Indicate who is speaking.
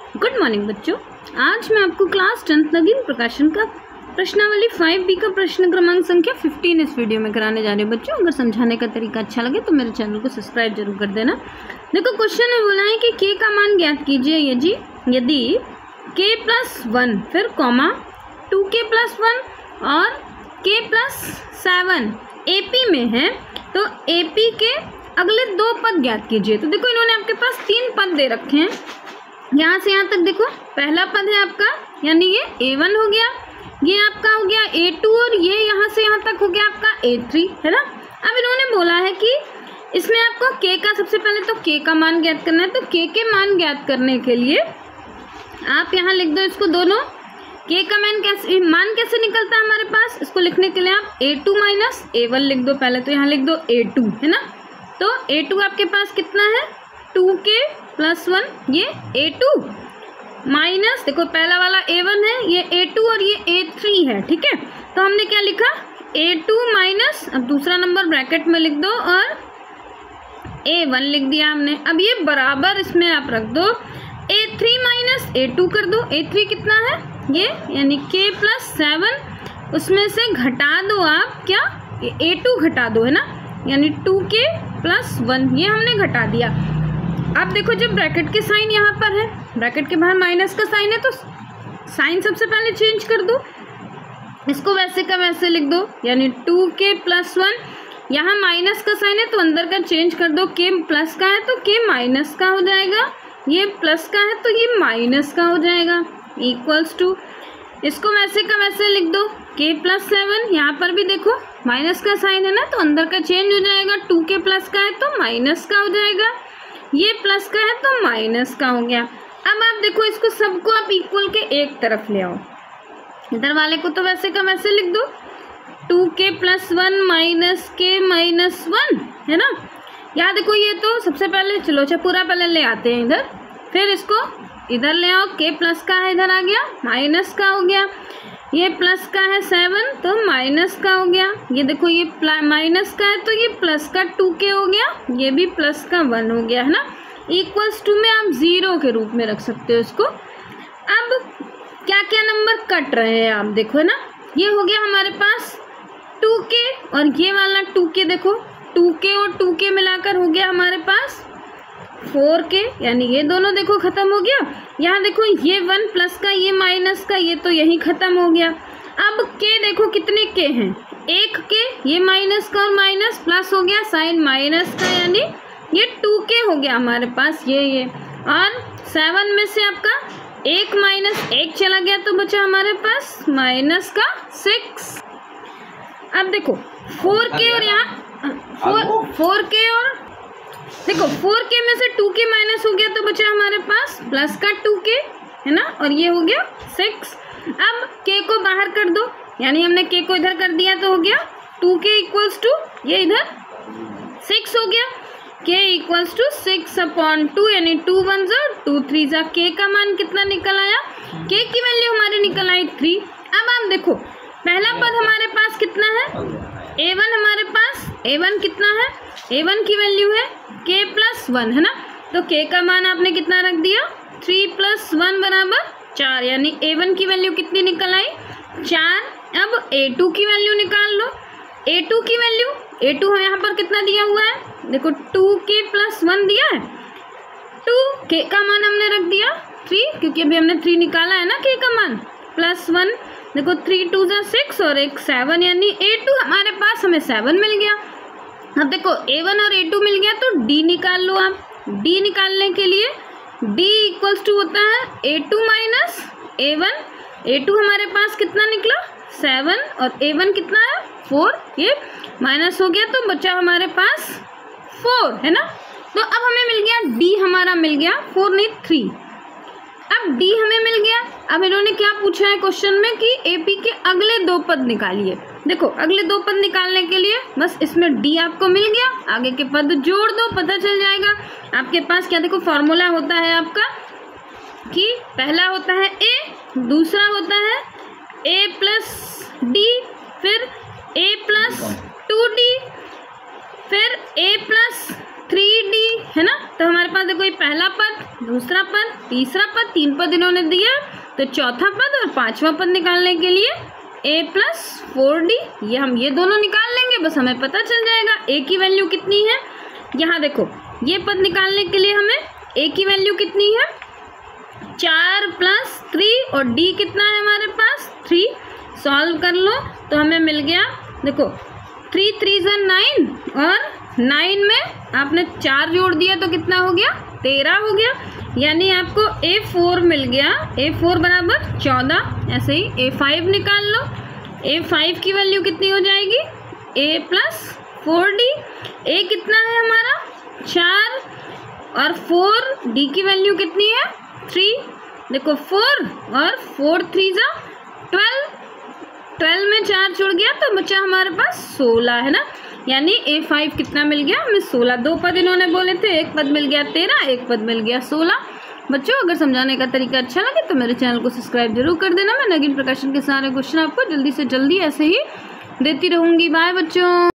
Speaker 1: Good morning बच्चों। आज मैं आपको क्लास 10th नगीन प्रकाशन का प्रश्नावली 5B का प्रश्न क्रमांक संख्या 15 इस वीडियो में कराने जा रहे हैं। बच्चों अगर समझाने का तरीका अच्छा लगे तो मेरे चैनल को सब्सक्राइब जरूर कर देना। देखो क्वेश्चन में बोला है कि k का मान ज्ञात कीजिए यदि k+1 फिर कॉमा 2k+1 और k+7 AP में है तो AP के अगले दो पद ज्ञात कीजिए। तो देखो इन्होंने आपके पास 3 पद दे रखे हैं, यहाँ से यहाँ तक देखो। पहला पद है आपका यानी ये A1 हो गया, ये आपका हो गया A2 और ये यहाँ से यहाँ तक हो गया आपका A3, है ना। अब इन्होंने बोला है कि इसमें आपको k का सबसे पहले तो k का मान ज्ञात करना है। तो k के मान ज्ञात करने के लिए आप यहाँ लिख दो इसको दोनों। k का मान कैसे निकलता है हमारे पास, इसको लिखने के लिए आप A2 माइनस A1 लिख दो। पहले तो यहाँ लिख दो A2, है ना। तो A2 आपके पास कितना है 2k+1, ये A2 माइनस देखो पहला वाला A1 है, ये A2 और ये A3 है, ठीक है। तो हमने क्या लिखा A2 माइनस, अब दूसरा नंबर ब्रैकेट में लिख दो और A1 लिख दिया हमने। अब ये बराबर इसमें आप रख दो A3 माइनस A2 कर दो। A3 कितना है ये यानी k+7, उसमें से घटा दो आप क्या A2 घटा दो, है ना, यानी 2k+1 ये हमने घटा दिया। अब देखो जब ब्रैकेट के साइन यहाँ पर है, ब्रैकेट के बाहर माइनस का साइन है तो साइन सबसे पहले चेंज कर दो, इसको वैसे का वैसे लिख दो यानी 2k+1। यहाँ माइनस का साइन है तो अंदर का चेंज कर दो, k प्लस का है तो k माइनस का हो जाएगा, ये प्लस का है तो ये माइनस का हो जाएगा, इक्वल्स टू इसको वैसे का वैसे लिख दो k+7। यहाँ पर भी देखो माइनस का साइन है ना तो अंदर का चेंज हो जाएगा, 2k प्लस का है तो माइनस का हो जाएगा, ये प्लस का है तो माइनस का हो गया। अब आप देखो इसको सबको आप इक्वल के एक तरफ ले आओ, इधर वाले को तो वैसे का वैसे लिख दो 2k+1 माइनस k-1, है ना। यहाँ देखो ये तो सबसे पहले चलो अच्छा पूरा पहले ले आते हैं इधर, फिर इसको इधर ले आओ, k प्लस का है इधर आ गया माइनस का हो गया, ये प्लस का है 7 तो माइनस का हो गया, ये देखो ये माइनस का है तो ये प्लस का 2k हो गया, ये भी प्लस का 1 हो गया, है ना। इक्वल्स टू में आप 0 के रूप में रख सकते हो इसको। अब क्या क्या नंबर कट रहे हैं आप देखो, है ना। ये हो गया हमारे पास 2k और ये वाला 2k, देखो 2k और 2k मिलाकर हो गया हमारे पास 4k, यानी ये दोनों देखो खत्म हो गया। यहाँ देखो ये 1 प्लस का ये माइनस का ये तो यही खत्म हो गया। अब k देखो कितने k हैं, 1k, ये माइनस का और माइनस प्लस हो गया साइन माइनस का, यानी ये 2k हो गया हमारे पास ये और 7 में से आपका 1 माइनस 1 चला गया तो बचा हमारे पास माइनस का 6। अब देखो 4k और यहाँ 4k और देखो 4k में से 2k माइनस हो गया तो बचा हमारे पास प्लस का 2k, है ना, और ये हो गया 6। अब k को बाहर कर दो, यानी हमने k को इधर कर दिया तो हो गया 2k इक्वल्स टू ये इधर 6 हो गया, k इक्वल्स टू 6/2 यानी 2 1s और 2 3s। k का मान कितना निकल आया, k की वैल्यू हमारी निकल आई 3। अब आप देखो पहला पद हमारे पास कितना है A1, हमारे पास A1 कितना है, A1 की वैल्यू है k+1, है ना। तो k का मान आपने कितना रख दिया 3 + 1 बराबर 4, यानी A1 की वैल्यू कितनी निकल आई 4। अब A2 की वैल्यू निकाल लो, A2 की वैल्यू A2 यहाँ पर कितना दिया हुआ है देखो 2k+1 दिया है, 2k का मान हमने रख दिया 3 क्योंकि अभी हमने 3 निकाला है ना k का मान, +1 देखो 3 2 6 और 1 7, यानी A2 हमारे पास हमें 7 मिल गया। अब देखो A1 और A2 मिल गया तो D निकाल लो आप। D निकालने के लिए D इक्वल्स टू होता है A2 माइनस A1। A2 हमारे पास कितना निकला 7 और A1 कितना है 4, ये माइनस हो गया तो बचा हमारे पास 4, है ना। तो अब हमें मिल गया D हमारा मिल गया 4 नहीं 3। अब D हमें मिल गया। अब इन्होंने क्या पूछा है क्वेश्चन में कि AP के अगले दो पद निकालिए। देखो अगले दो पद निकालने के लिए बस इसमें D आपको मिल गया, आगे के पद जोड़ दो पता चल जाएगा आपके पास। क्या देखो फॉर्मूला होता है आपका कि पहला होता है A, दूसरा होता है A+D, फिर A+2D, फिर 3D है ना। तो हमारे पास देखो ये पहला पद, दूसरा पद, तीसरा पद, 3 पद इन्होंने दिया। तो चौथा पद और 5वां पद निकालने के लिए a + 4d, ये हम ये दोनों निकाल लेंगे, बस हमें पता चल जाएगा a की वैल्यू कितनी है। यहाँ देखो ये पद निकालने के लिए हमें a की वैल्यू कितनी है 4 + 3 और d कितना है हमारे पास 3। सॉल्व कर लो तो हमें मिल गया, देखो 3 × 3 = 9 और 9 में आपने 4 जोड़ दिया तो कितना हो गया 13 हो गया। यानी आपको a4 मिल गया, a4 = 14। ऐसे ही a5 निकाल लो, a5 की वैल्यू कितनी हो जाएगी a + 4d। a कितना है हमारा 4 और 4, d की वैल्यू कितनी है 3। देखो 4 और 4 × 3 = 12, 12 में 4 जुड़ गया तो बचा हमारे पास 16 है ना। यानी a5 कितना मिल गया हमें 16। 2 पद इन्होंने बोले थे, एक पद मिल गया 13, एक पद मिल गया 16। बच्चों अगर समझाने का तरीका अच्छा लगे तो मेरे चैनल को सब्सक्राइब जरूर कर देना। मैं नगीन प्रकाशन के सारे क्वेश्चन आपको जल्दी से जल्दी ऐसे ही देती रहूँगी। बाय बच्चों।